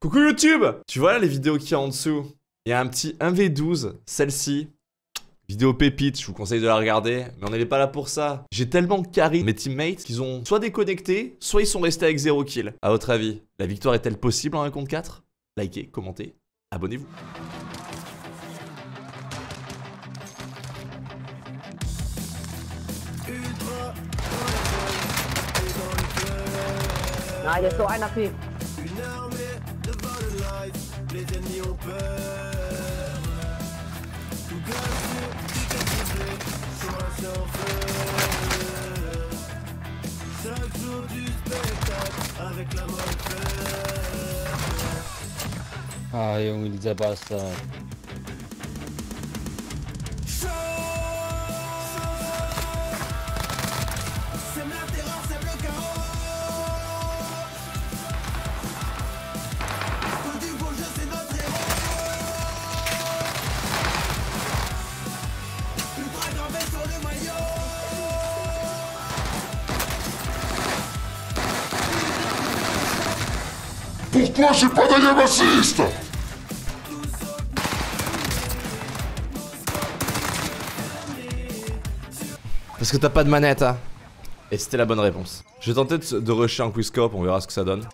Coucou YouTube! Tu vois là les vidéos qu'il y a en dessous? Il y a un petit 1v12, celle-ci. Vidéo pépite, je vous conseille de la regarder, mais on n'est pas là pour ça. J'ai tellement carry mes teammates qu'ils ont soit déconnecté, soit ils sont restés avec 0 kill. À votre avis, la victoire est-elle possible en 1 contre 4? Likez, commentez, abonnez-vous. Ah, il y a sur rien pris. Une armée devant le live, les ennemis ont peur. Tout cassé, tout explosé, chemin sans feu. Chaque jour du spectacle, avec la mort faire. Ah, Junge, dieser Bastard. Sème la terreur, sème le chaos. Tout du beau jeu, c'est notre héros. Ultra gravé sur le maillot. Pourquoi j'ai pas d'ailleurs assiste? Parce que t'as pas de manette, hein. Et c'était la bonne réponse. Je vais tenter de rusher un quickscope, on verra ce que ça donne.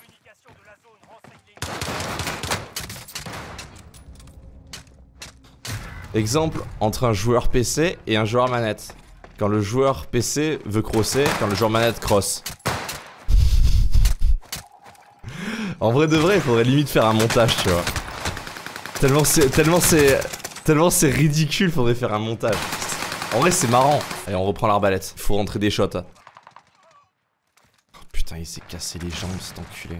Exemple entre un joueur PC et un joueur manette. Quand le joueur PC veut crosser, quand le joueur manette cross. En vrai de vrai, il faudrait limite faire un montage, tu vois. Tellement c'est ridicule, faudrait faire un montage. En vrai, c'est marrant. Allez, on reprend l'arbalète. Il faut rentrer des shots. Oh, putain, il s'est cassé les jambes, cet enculé.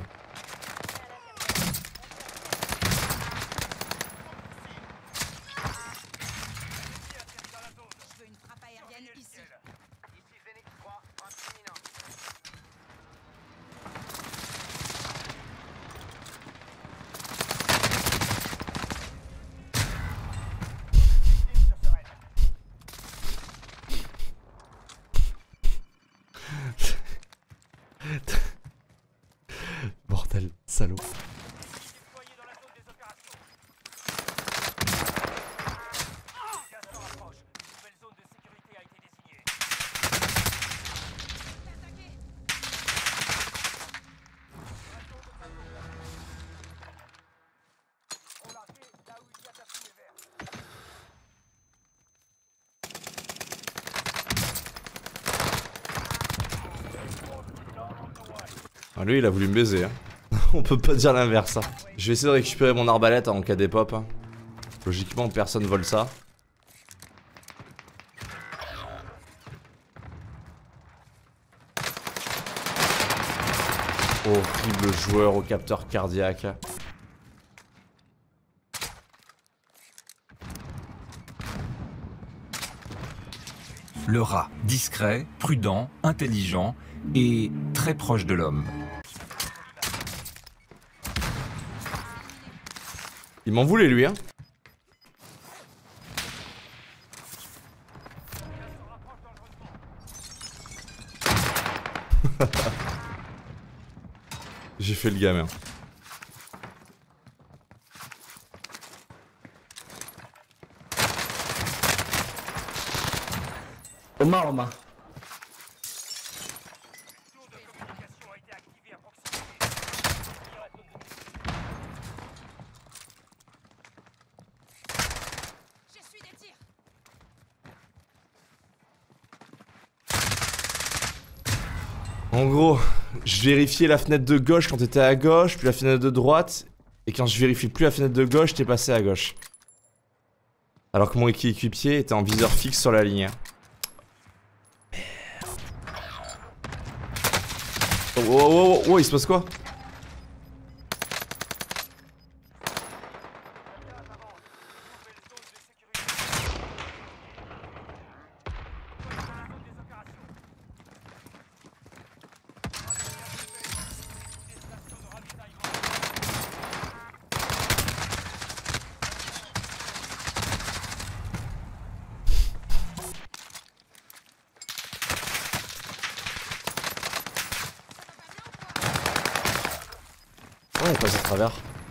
Bordel, salaud. Ah, lui il a voulu me baiser hein. On peut pas dire l'inverse hein. Je vais essayer de récupérer mon arbalète en cas des pop hein. Logiquement personne vole ça. Horrible joueur au capteur cardiaque. Le rat, discret, prudent, intelligent et très proche de l'homme. Il m'en voulait lui hein. J'ai fait le gamin. Oma. En gros, je vérifiais la fenêtre de gauche quand t'étais à gauche, puis la fenêtre de droite, et quand je vérifie plus la fenêtre de gauche, t'es passé à gauche. Alors que mon équipier était en viseur fixe sur la ligne. Oh, il se passe quoi? passer à travers.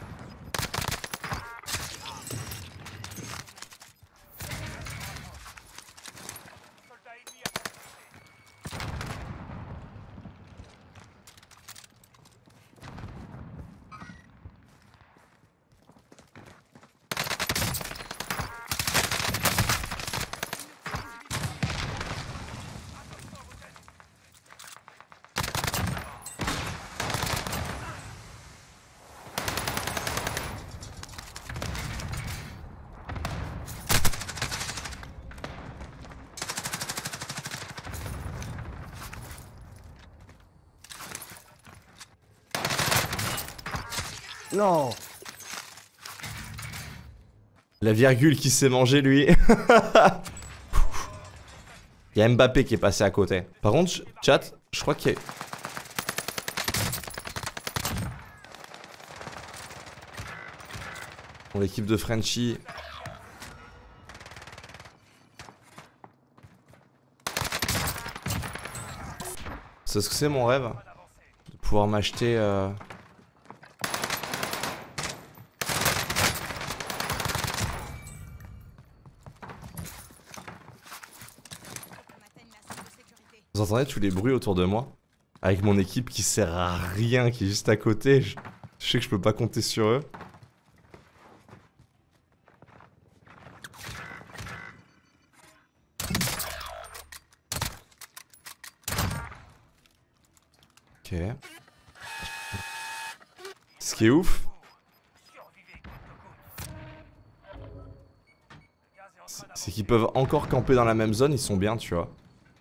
Non. La virgule qui s'est mangé lui. Il y a Mbappé qui est passé à côté. Par contre, chat, je crois qu'il y a... Bon, l'équipe de Frenchy. C'est ce que c'est mon rêve. De pouvoir m'acheter... Vous entendez tous les bruits autour de moi? Avec mon équipe qui sert à rien, qui est juste à côté. Je sais que je peux pas compter sur eux. Ok. Ce qui est ouf, c'est qu'ils peuvent encore camper dans la même zone, ils sont bien, tu vois.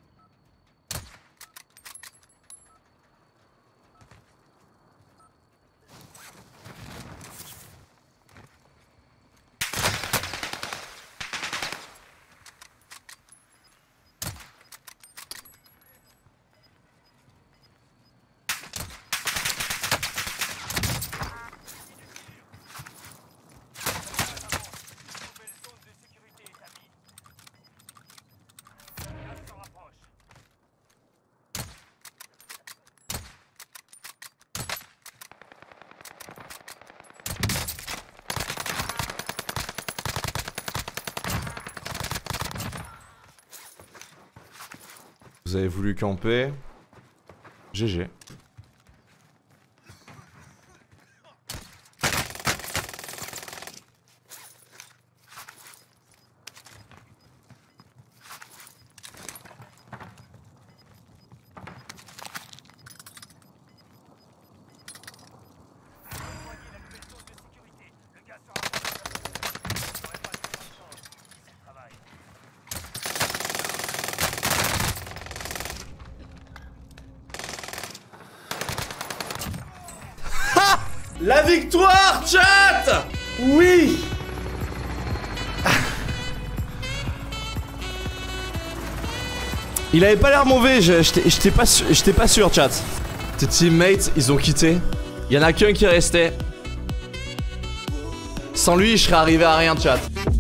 Vous avez voulu camper. GG. La victoire, chat! Oui! Il avait pas l'air mauvais, j'étais pas sûr, chat. Tes teammates, ils ont quitté. Il y en a qu'un qui restait. Sans lui, je serais arrivé à rien, chat.